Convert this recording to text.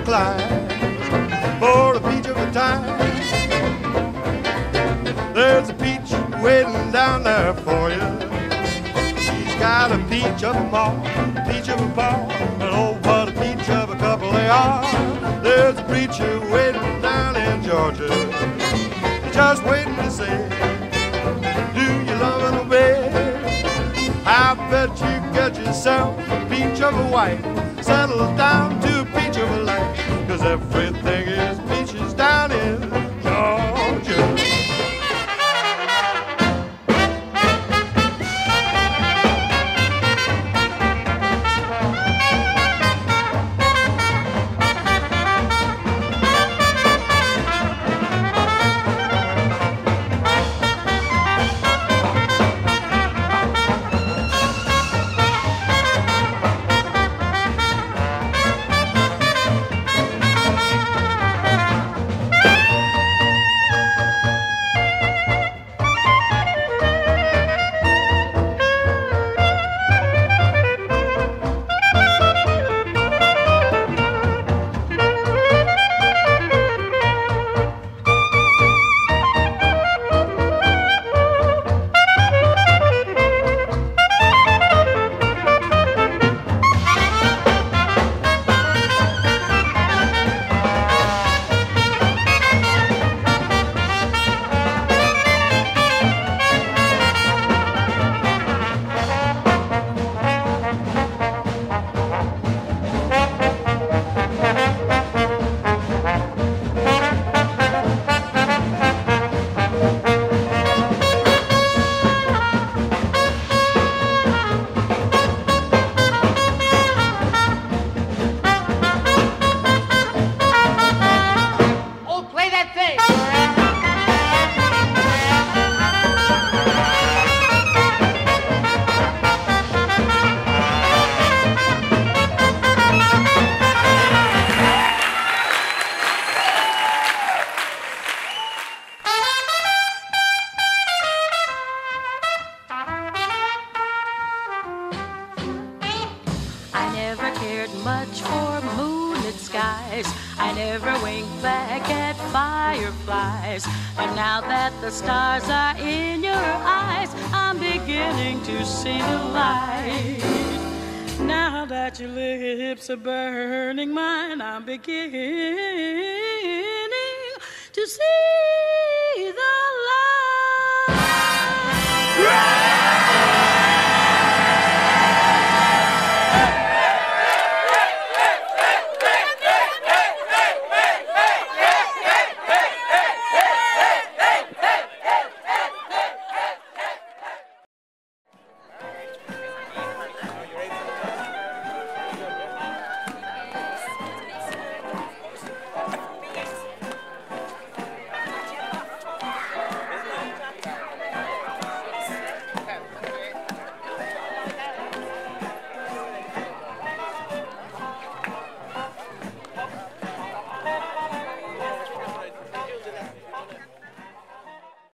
climbs for a peach of a time. There's a peach waiting down there for you. She's got a peach of a ma, peach of a paw, and oh, what a peach of a couple they are. There's a preacher waiting down in Georgia, just waiting to say, do you love and obey? I bet you get yourself a peach of a wife, settle down to a peach of a life, 'cause everything is peaches down in Georgia. But now that the stars are in your eyes, I'm beginning to see the light. Now that your lips are burning mine, I'm beginning to see the light.